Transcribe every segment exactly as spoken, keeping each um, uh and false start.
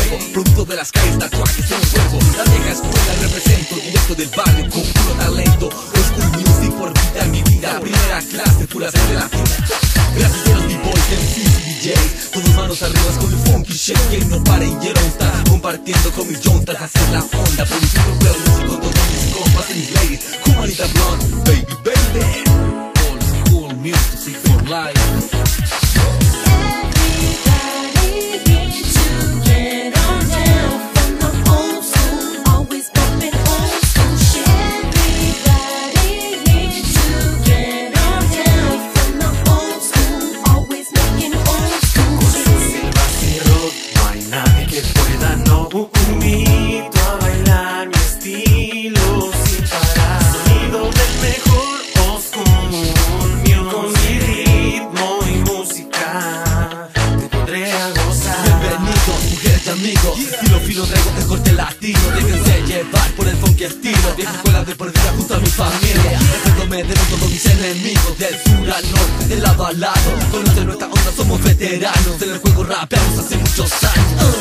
nuevo, producto de las calles, tatuajes en el cuerpo. La vieja escuela represento, directo del barrio con puro talento. Old school music por vida en mi vida, primera clase, pura sangre latina. Gracias a los b-boys, M Cs y D Js, todos manos arriba con el funky shake. Que no pare y está compartiendo con mis juntas, hacer la onda. Produciendo real music con todos mis compas y mis ladies. Humanita Blonde, baby, baby. Old school music for life. Invito a bailar mi estilo sin parar. Sonido del mejor old school music. Con mi ritmo y música te pondré a gozar. Bienvenidos, mujeres y amigos. Estilo fino, traigo de corte latino. Déjense llevar por el funky estilo. Vieja escuela de por vida junto a mi familia. Defendiéndome de todos mis enemigos. Del sur al norte, del lado al lado. Con los de nuestra onda somos veteranos. En el juego rapeamos hace muchos años.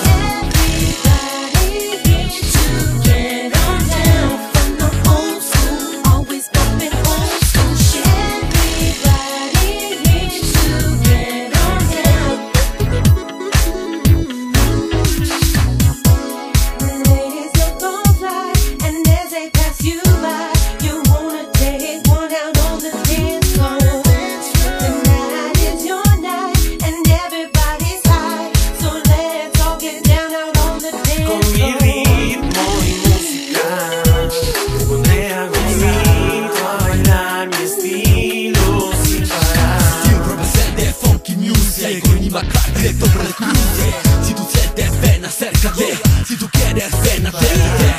Directo por el cruce. Si tú sientes, ven, acércate. Si tú quieres, ven, atrévete.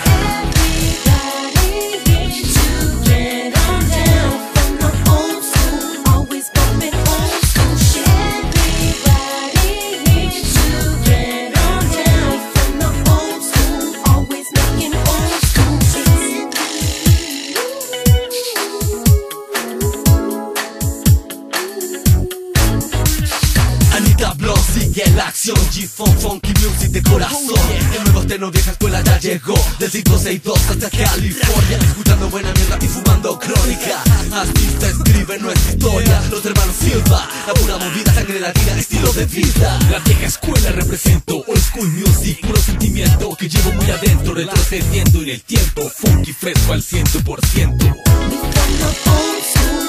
Sigue la acción, G-Funk, funky music de corazón. El nuevo estreno, vieja escuela ya llegó. Del cinco seis dos hasta California. Escuchando buena mierda y fumando crónica. Así se escribe nuestra historia. Los hermanos Silva, la pura movida, sangre latina, estilo de vida. La vieja escuela represento, old school music, puro sentimiento que llevo muy adentro, retrocediendo en el tiempo. Funky fresco al ciento por ciento.